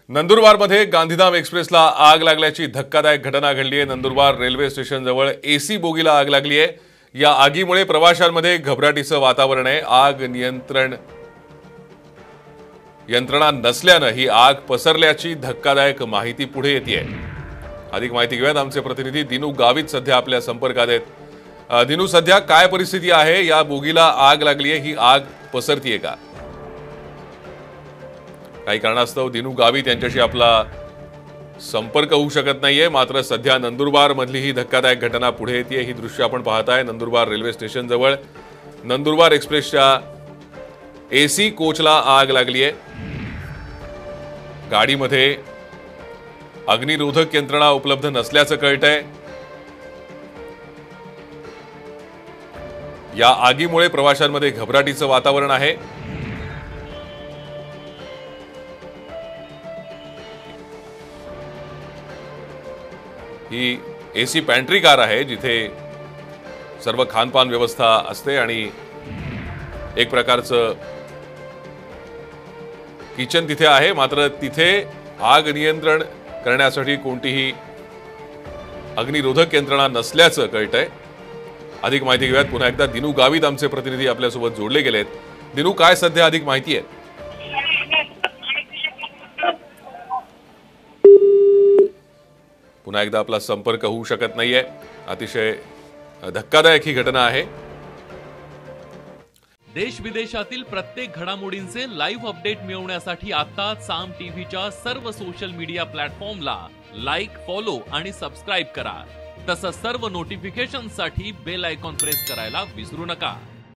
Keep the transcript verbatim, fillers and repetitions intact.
नंदुरबारमध्ये गांधीधाम एक्सप्रेसला आग लागल्याची धक्कादायक घटना घडली आहे। नंदुरबार रेल्वे स्टेशन जवळ एसी बोगीला आग लागली आहे। या आगीमुळे प्रवाशांमध्ये घबराटीचं वातावरण आहे। आग नियंत्रण यंत्रणा नसल्याने ही आग पसरल्याची धक्कादायक माहिती पुढे येते आहे। अधिक माहिती घेऊयात आमचे प्रतिनिधी दिनू गावित सध्या आपल्या संपर्कात आहेत। दिनू, सध्या काय परिस्थिती आहे? या बोगीला आग लागली आहे, ही आग पसरतीये का? काही कारणास्तव दिनू गावित यांच्याशी आपला संपर्क होऊ शकत नाहीये। मात्र सध्या नंदुरबार मधली ही धक्कादायक घटना पुढे येते। ही दृश्य आपण पाहताय नंदुरबार रेल्वे स्टेशन जवळ नंदुरबार एक्सप्रेसच्या एसी कोचला आग लागली आहे। गाडीमध्ये अग्निरोधक यंत्रणा उपलब्ध नसल्याचं कळतंय। या आगीमुळे प्रवाशांमध्ये घबराटीचं वातावरण आहे। ही एसी पॅन्ट्री कार आहे जिथे सर्व खानपान व्यवस्था असते आणि एक प्रकारचं किचन तिथे आहे। मात्र तिथे आग नियंत्रण करण्यासाठी कोणतीही अग्निरोधक यंत्रणा नसल्याचं कळतंय। अधिक माहिती घेऊयात पुन्हा एकदा दिनू गावित आमचे प्रतिनिधी आपल्यासोबत जोडले गेलेत। दिनू, काय सध्या अधिक माहिती आहे? पुन्हा एकदा आपला संपर्क होऊ शकत नाहीये। अतिशय धक्कादायक ही घटना आहे। देश विदेशातील प्रत्येक घडामोडींचे लाईव्ह अपडेट मिळवण्यासाठी आता साम टीव्हीच्या सर्व सोशल मीडिया प्लॅटफॉर्मला लाईक, फॉलो आणि सबस्क्राईब करा। तसंच सर्व नोटिफिकेशनसाठी बेल आयकॉन प्रेस करायला विसरू नका।